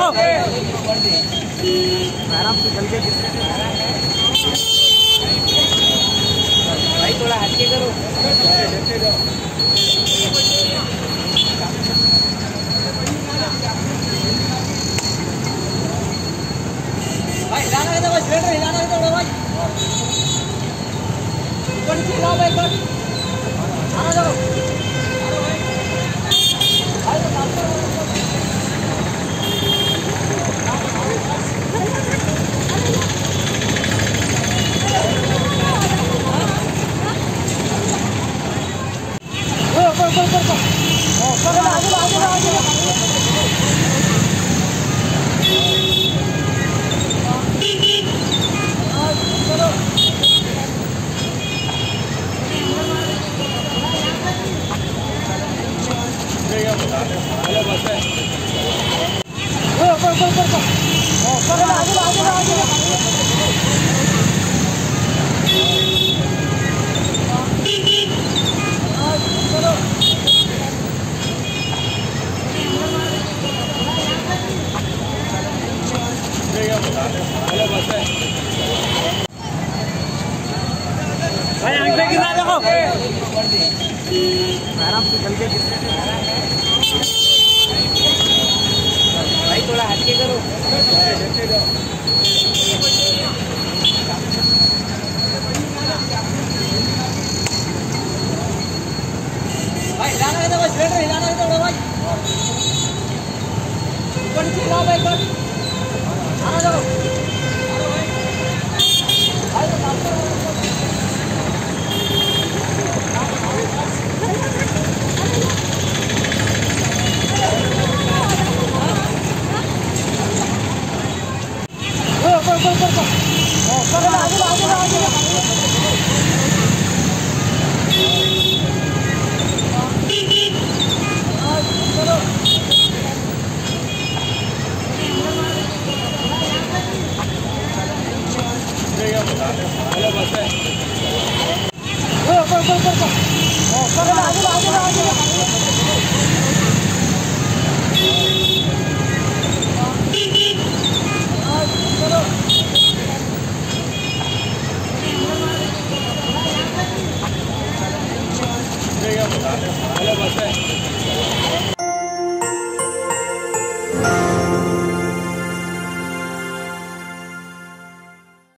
देखो। आराम से चल के भाई थोड़ा हटके करो। भाई हिलाना है तो बस सिलेंडर हिलाना है तो भाई ऊपर नीचे हिलाओ भाई बस आना जाओ। भाई तो मास्टर भाई आंखें गिरा देखो। आराम से चल के भाई थोड़ा हटके करो। भाई हिलाना है तो बस सिलेंडर हिलाना है तो भाई ऊपर नीचे हिलाओ भाई बस आना जाओ। भाई तो मास्टर आगे